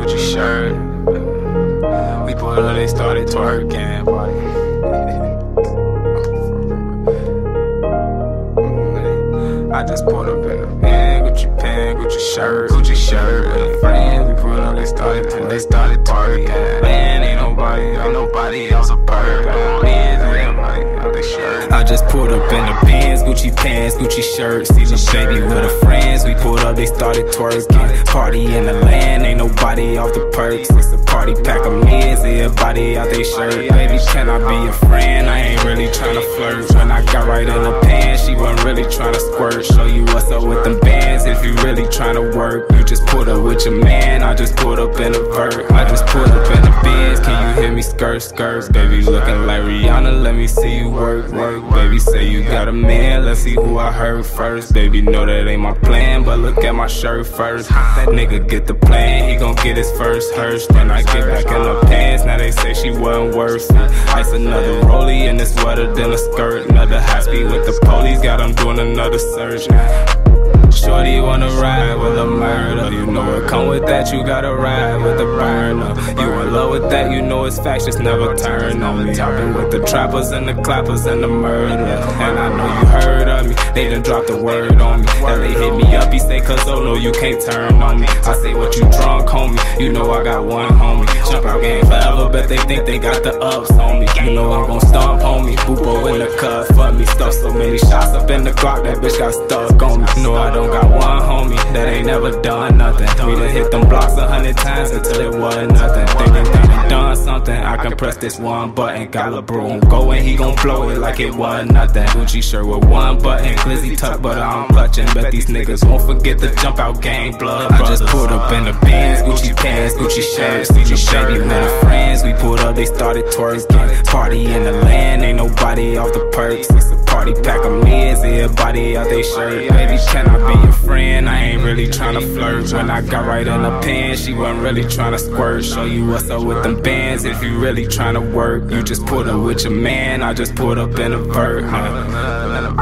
Gucci shirt. We pulled up, they started twerking. I just pulled up in a van, Gucci pen, Gucci shirt, and a friend. We pulled up, they started twerking. Man, ain't nobody else a bird. I just pulled up in the Benz, Gucci pants, Gucci shirt. See the baby with her friends. We pulled up, they started twerking. Party in the land, ain't nobody off the perks. It's a party pack of meds, everybody out they shirt. Baby, can I be your friend? I ain't really tryna flirt. When I got right in the pants, she wasn't really tryna squirt. Show you what's up with them bands. If you really tryna work, you just pulled up with your man. I just pulled up in a vert. I just pulled up in the Benz. Can you hear me skirt, skirts? Baby, looking like Rihanna, let me see you work. Baby, say you got a man, let's see who I heard first. Baby, know that ain't my plan, but look at my shirt first. That nigga get the plan, he gon' get his first hearse. Then I get back in the pants, now they say she wasn't worth it. Ice another rollie and it's wetter than a skirt. Another high speed with the police, got him doing another search. Shorty wanna ride with a murder. You know it come with that, you gotta ride with the burner. You in love with that, you know it's facts, just never turn on me. Topping with the trappers and the clappers and the murder. And I know you heard of me, they done dropped the word on me. That they hit me up, he say cause oh no, you can't turn on me. I say what you drunk, homie, you know I got one homie. Jump out game forever, but they think they got the ups on me. You know I'm gon' stomp, homie, Boopo in the cut for me. Stuff so many shots up in the Glock, that bitch got stuck on me. No, I don't got one homie that ain't never done nothing. We done hit them blocks 100 times until it wasn't nothing. Thinking they done done something, I can press this one button. Got a broom going, he gon' blow it like it wasn't nothing. Gucci shirt with one button, glizzy tuck, but I'm clutching. Bet these niggas won't forget the jump out game, blood. I just pulled up in the Benz, Gucci pants, Gucci shirt. See the baby with her friends, we pulled up, they started twerking. Party in the land, ain't nobody off the perks. It's a party pack of meds, everybody out they shirt. Baby, can I be your friend? I ain't really tryna flirt. When I got right in the pants, she wasn't really tryna squirt. Show you what's up with them bands. If you really tryna work, you just pulled up with your man. I just pulled up in a vert,